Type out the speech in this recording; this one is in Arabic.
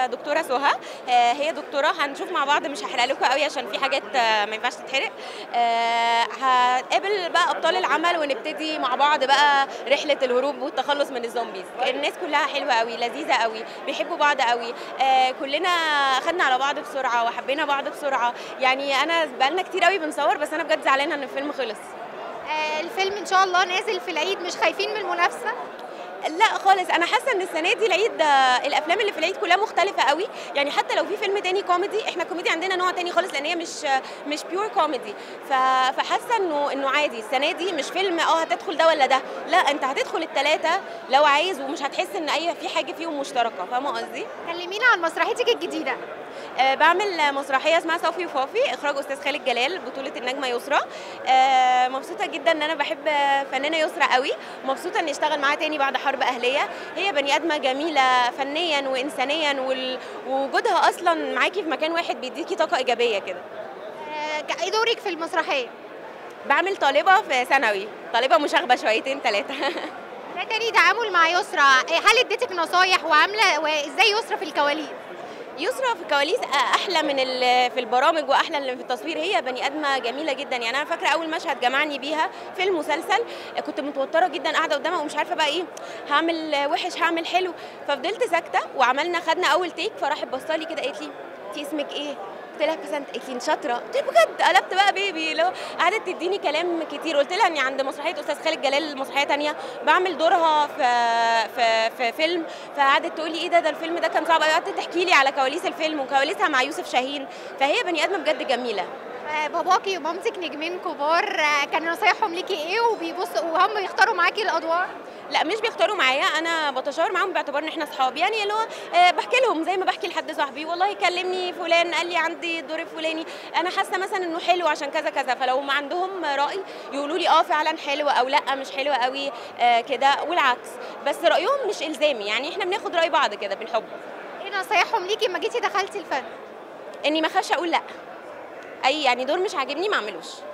دكتوره سهى. هي دكتوره، هنشوف مع بعض، مش هحرق لكم قوي عشان في حاجات ما ينفعش تتحرق. هقابل بقى ابطال العمل ونبتدي مع بعض بقى رحله الهروب والتخلص من الزومبيز. الناس كلها حلوه قوي، لذيذه قوي، بيحبوا بعض قوي. كلنا اخدنا على بعض بسرعه وحبينا بعض بسرعه. يعني انا بقالنا كتير قوي بنصور، بس انا بجد زعلانه ان الفيلم خلص. الفيلم ان شاء الله نازل في العيد، مش خايفين من المنافسه؟ لا خالص، انا حاسه ان السنه دي العيد الافلام اللي في العيد كلها مختلفه قوي. يعني حتى لو في فيلم تاني كوميدي، احنا الكوميدي عندنا نوع تاني خالص، لان هي مش بيور كوميدي. فحاسه انه عادي السنه دي، مش فيلم هتدخل ده ولا ده، لا انت هتدخل الثلاثه لو عايز، ومش هتحس ان في حاجه فيهم مشتركه. فاهمه قصدي؟ كلمينا عن مسرحيتك الجديده. بعمل مسرحيه اسمها صافي وفافي، اخراج استاذ خالد جلال، بطوله النجمه يسرا. مبسوطه جدا ان انا بحب فنانه يسرا قوي، مبسوطه اني اشتغل معاها تاني بعد حرب اهليه. هي بني ادمه جميله فنيا وانسانيا، ووجودها اصلا معاكي في مكان واحد بيديكي طاقه ايجابيه كده. ايه دورك في المسرحيه؟ بعمل طالبه في ثانوي، طالبه مشاغبه شويتين ثلاثه. ده تاني تعامل مع يسرا، هل اديتك نصايح وعامله وازاي يسرا في الكواليس؟ يسرا في الكواليس احلى من في البرامج، واحلى من في التصوير. هي بني ادمه جميله جدا. يعني انا فاكره اول مشهد جمعني بيها في المسلسل، كنت متوتره جدا قاعده قدامها ومش عارفه بقى ايه، هعمل وحش هعمل حلو. ففضلت ساكته خدنا اول تيك، فراحت بصالي كده قالت لي انت اسمك ايه؟ قلت لها بسنت. قالت لي شاطره. قلت لها بجد؟ قلبت بقى بيبي، لو قعدت تديني كلام كتير. قلت لها اني عند مسرحيه استاذ خالد جلال، مسرحيه ثانيه بعمل دورها في فيلم. فقعدت تقول لي ايه ده الفيلم ده كان صعب قوي، قعدت تحكي لي على كواليس الفيلم وكواليسها مع يوسف شاهين. فهي بني ادمه بجد جميله. باباكي ومامتك نجمين كبار، كان نصايحهم ليكي ايه وهم بيختاروا معاكي الادوار؟ لا مش بيختاروا معايا، انا بتشاور معاهم باعتبار ان احنا اصحاب. يعني اللي هو بحكي لهم زي ما بحكي لحد صاحبي، والله كلمني فلان قال لي عندي الدور الفلاني، انا حاسه مثلا انه حلو عشان كذا كذا. فلو ما عندهم راي يقولوا لي فعلا حلو، او لا مش حلو قوي كده، والعكس. بس رايهم مش الزامي، يعني احنا بناخد راي بعض كده بالحب. ايه نصايحهم ليكي لما جيتي دخلتي الفن؟ اني ما اخافش اقول لا، يعني دور مش عاجبني ما اعملوش.